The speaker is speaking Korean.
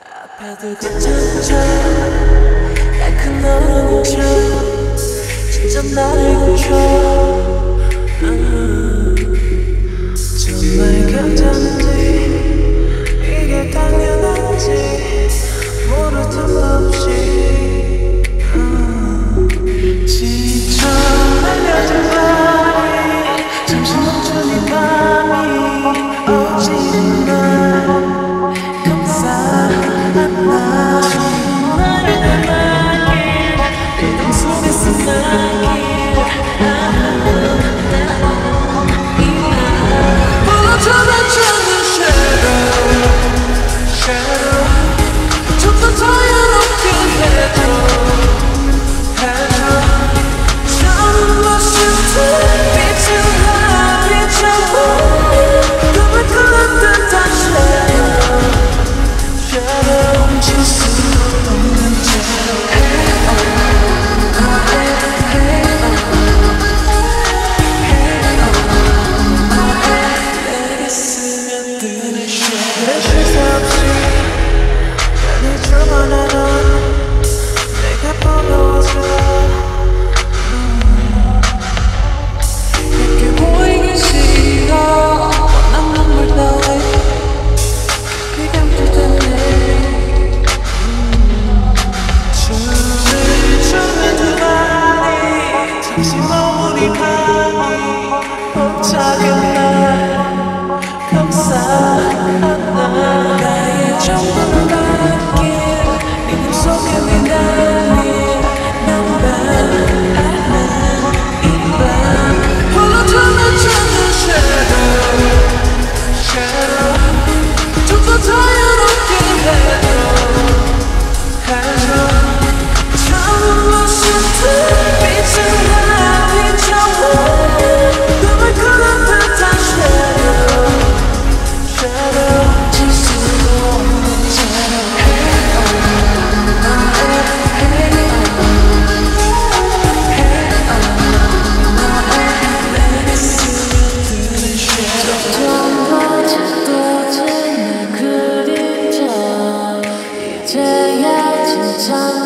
아파도 괜찮죠. 약한 너를 고쳐 진짜 나를 고쳐. 정말 괜찮은지 이게 당연한지 모를 틈도 없이 지쳐 날려진 밤이 잠시 멈춘 이 밤이 어지른 날 감사한 날 나의 날길 리듬 속에서 날길 불러주면 찾는 shadow 좀 더 자유롭게 해줘 처음 마신 듯 빛을 나 비춰보 꿈을 꾸는 듯한 shadow 멈출 수 없는 내게 스며드는 shadow 내 쉴새 없이 편히 출근하던 내가 버거워서 그렇게 보이기 싫어 원한 눈물 따위 그냥 뜯어내 춤을 두 발이 잠시 머무린 밤이 벅차게 날 감사한 날 나의 전부를 받길 리듬 속에 미달린 나는 밤 불러주면 찾는 shadow 좀 더 자유롭게 해줘 처음 마신 듯 빛을 나 비춰보 꿈을 꾸는 듯한 shadow 질 수도 없는 내게 스며드는 shadow 짙어진 내 그림자 이제야 진짜